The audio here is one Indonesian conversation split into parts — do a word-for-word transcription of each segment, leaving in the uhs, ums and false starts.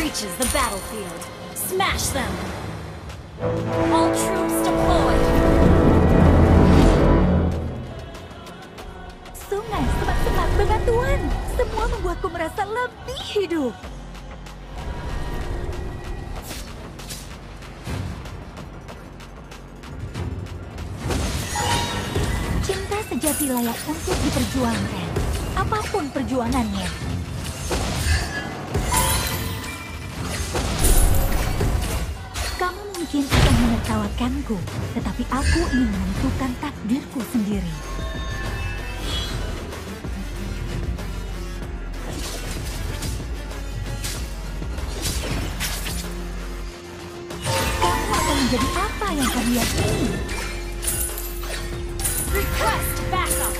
reaches the battlefield. Smash them! All troops deployed! Sungai semak-semak bebatuan. Semua membuatku merasa lebih hidup. Cinta sejati layak untuk diperjuangkan. Apapun perjuangannya. Kamu mungkin akan menertawakanku, tetapi aku ingin menentukan takdirku sendiri. Kamu akan menjadi apa yang kamu yakini? Request backup!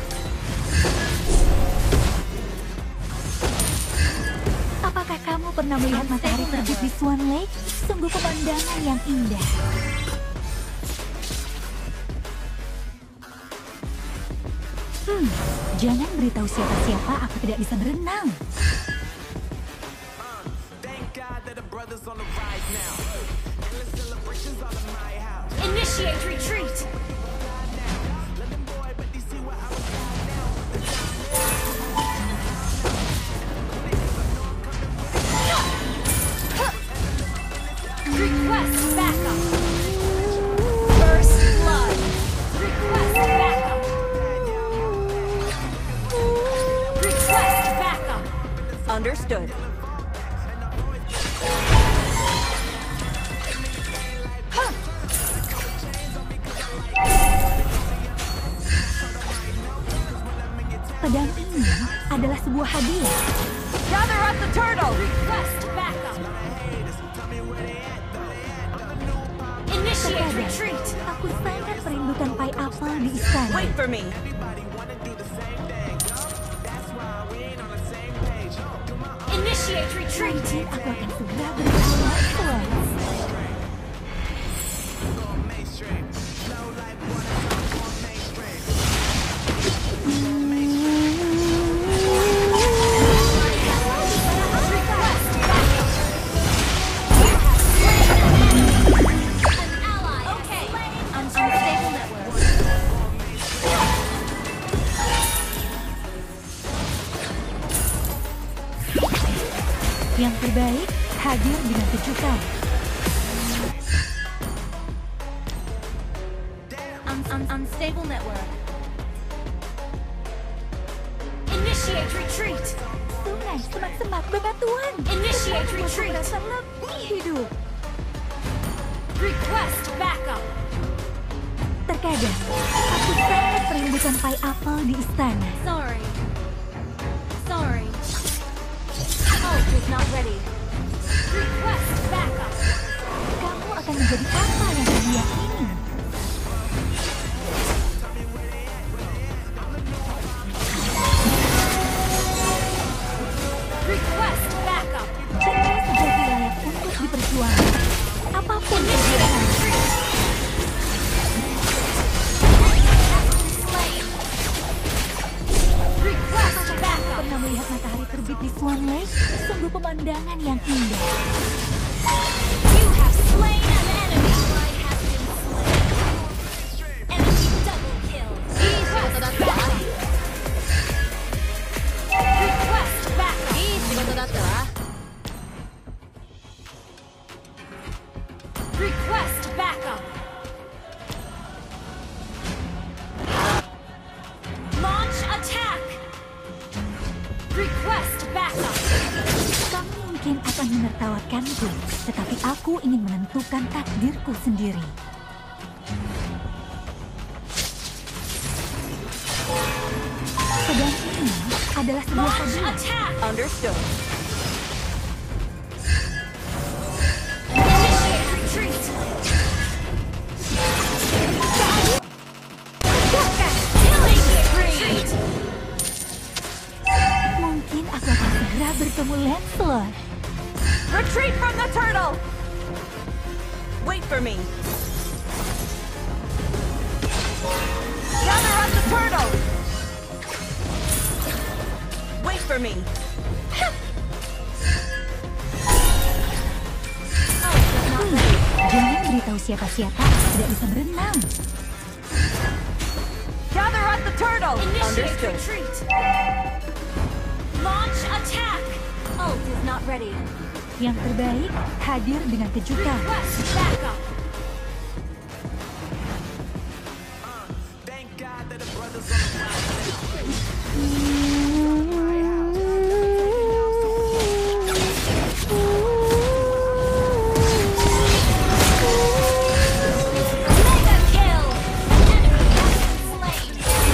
Apakah kamu pernah melihat matahari terbit di Swan Lake? Sungguh pemandangan yang indah. Hmm, jangan beritahu siapa-siapa aku tidak bisa berenang. Initiate retreat! Request backup! First blood! Request backup! Request backup! Understood. Pedang ini adalah sebuah hadiah. Gather up the turtle! Request backup! Initiate retreat! Aku sangat merindukan pie apple di istana. Wait for me. Initiate retreat! Mungkin aku akan segera berjalan. Yang terbaik hadir dengan kejutan. Un un unstable network. Initiate retreat! Sungai semak-semak bebatuan. Initiate retreat! Merasa lebih hidup. Request backup! Terkadang aku sangat merindukan pie apple di istana. Sorry. Sorry. Ult is not ready. Request backup! Kamu akan menjadi apa yang kamu yakini? Request backup! Cinta sejati layak untuk diperjuangkan. Apapun perjuangan. Request backup! Pernah melihat matahari terbit di Swan Lake? Sungguh pemandangan yang indah. You have slain an enemy! Ally has been slain. Enemy double kill. Request backup! Request backup! いい仕事だったわ。 Request backup! Launch attack! Request backup! Kamu mungkin akan menertawakanku, tetapi aku ingin menentukan takdirku sendiri. Pedang ini adalah sebuah Launch hadiah. attack! Understood. Initiate retreat! Killing spree! Mungkin aku akan segera bertemu Lancelot. Retreat from the turtle! Wait for me. Gather up the turtle! Wait for me. Hmm, jangan beritahu siapa-siapa aku tidak bisa berenang. Gather at the turtle. Initiate Understood. retreat. Launch attack. Ult is not ready. Yang terbaik hadir dengan kejutan. Request backup. Mega kill. Enemy has been slain.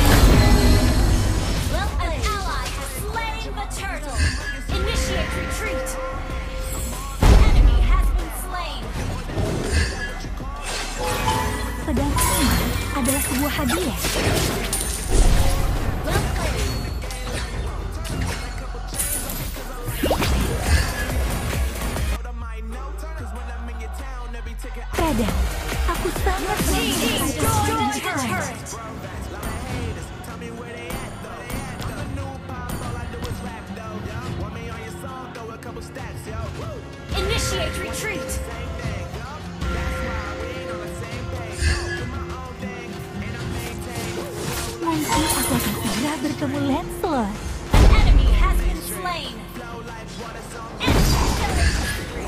Well, an ally has slain the turtle. Initiate retreat. Enemy has been slain. Pedang ini adalah sebuah hadiah. Well played. Pedang, aku sangat Team destroy the mencintai. turret. Initiate retreat. Mungkin aku akan segera bertemu Lancelot. An enemy has been slain. Enemy killing spree.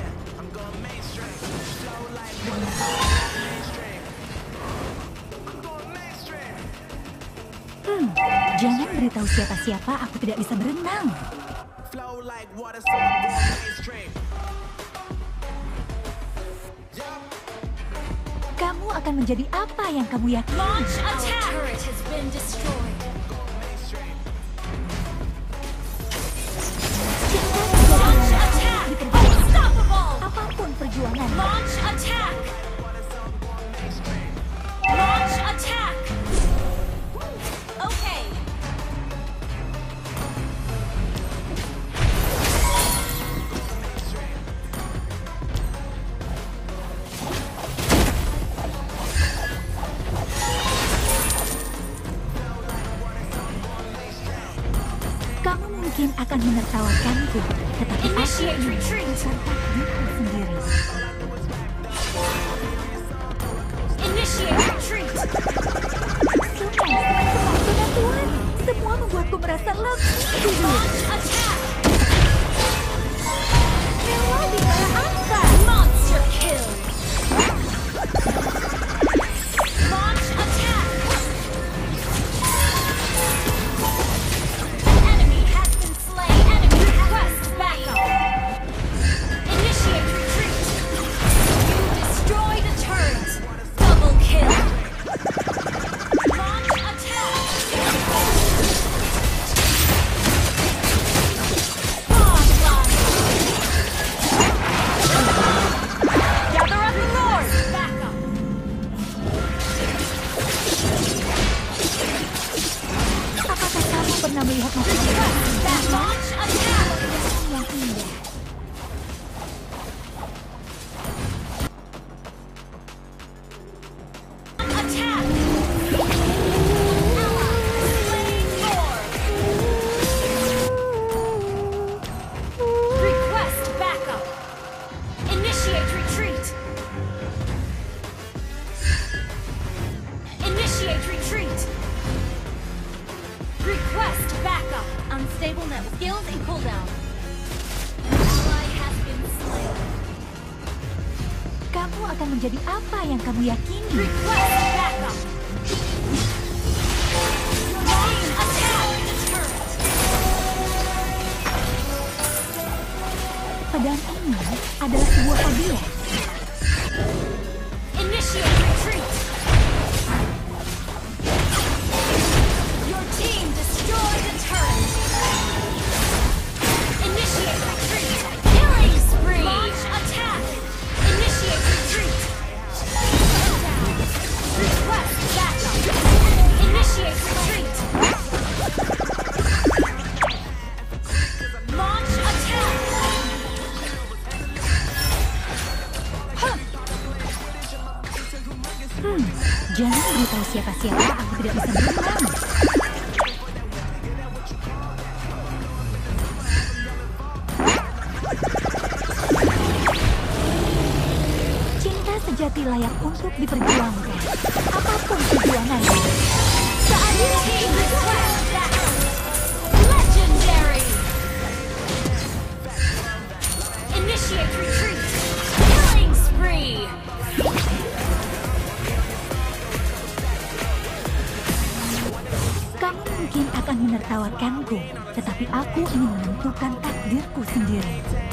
Hmm, jangan beritahu siapa-siapa aku tidak bisa berenang. Flow like water, so I'm going mainstream. Kamu akan menjadi apa yang kamu yakini. Launch attack. Our turret has been destroyed. Launch attack. Unstoppable. Apapun perjuangan, Launch attack. Launch attack. Okay. kamu mungkin akan menertawakanku, tetapi aku Initiate ingin retreat. menentukan takdirku sendiri. Initiate retreat. Sungai, teman-teman Tuhan, semua membuatku merasa lebih hidup. Launch attack. Dewa bicara apa? Monster kill. Launch attack. An enemy has been slain. Enemy request backup. Initiate retreat. You destroy the turret. Double kill. Launch attack. Onslaught. Gather at the north. Backup. Apakah kamu pernah melihat masa depan That launch attack. yang indah? Attack. Ally slain Lord. Request backup. Initiate retreat. Initiate retreat. Request backup. Unstable net skills and cooldown. Ally has been slain. Kamu akan menjadi apa yang kamu yakini. Request backup. Launch attack the turret. Pedang ini adalah sebuah hadiah. Initiate retreat. Your team destroyed the turret. Initiate retreat. Killing spree. Launch attack. Initiate retreat. Request backup. Initiate retreat. Launch attack. Hmm, jangan beritahu siapa-siapa aku tidak bisa berenang. sejati layak untuk diperjuangkan. Apapun perjuangannya. Your team requests backup. Legendary. Initiate retreat. Killing spree. Kamu mungkin akan menertawakanku, tetapi aku ingin menentukan takdirku sendiri.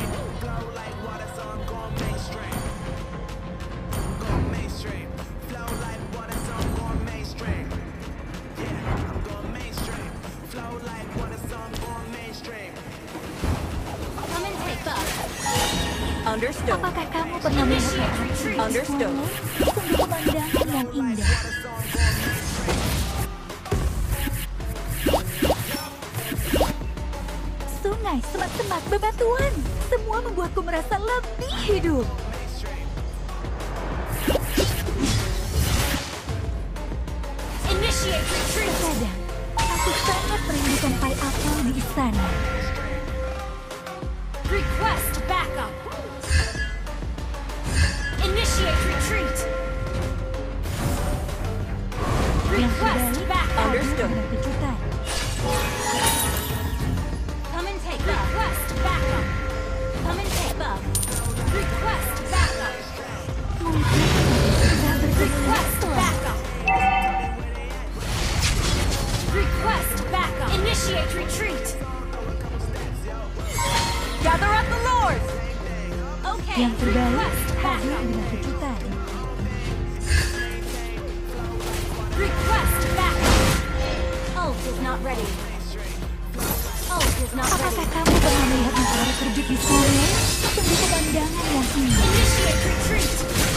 Come and take up. Understood. Apakah kamu pernah melihat api di Understood. sungai? Sungguh pemandangan yang indah. Sungai, semak-semak, bebatuan. Semua membuatku merasa lebih hidup. Initiate retreat. Terkadang, aku sangat merindukan pai apel di istana. Request backup. Initiate retreat. Yang Request terbaik, backup. hadir Understood. dengan kejutan. Come and take up. Request backup. Come and take up. Request backup. Mungkin sudah bertemu Request setelah backup. Request backup. Initiate retreat. Gather up the lords. Okay. yang terbaik Request hadir backup. dengan kejutan. Request backup. Ult is not ready. Ult is not Apakah ready. kamu pernah melihat matahari terbit di sungai? Sungguh pemandangan yang indah. Initiate retreat.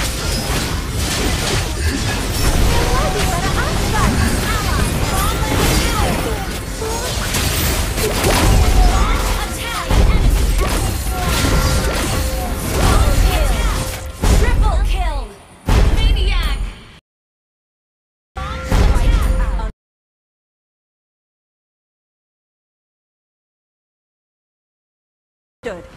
Lagi para asal. Ally. Fallen tower. Attack. Enemy captain slain. Double kill. Triple kill. Maniac. Launch attack. Understood.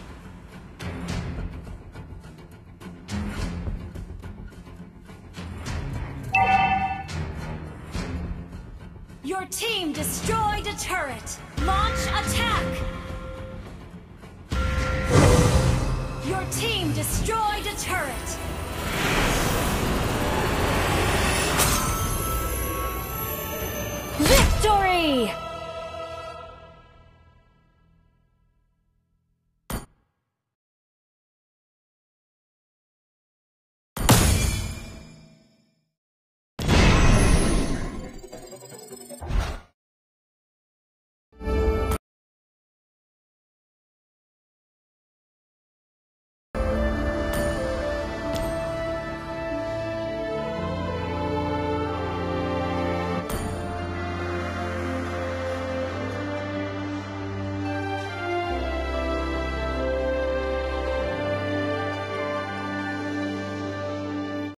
Your team destroyed a turret. Launch attack. Your team destroyed a turret.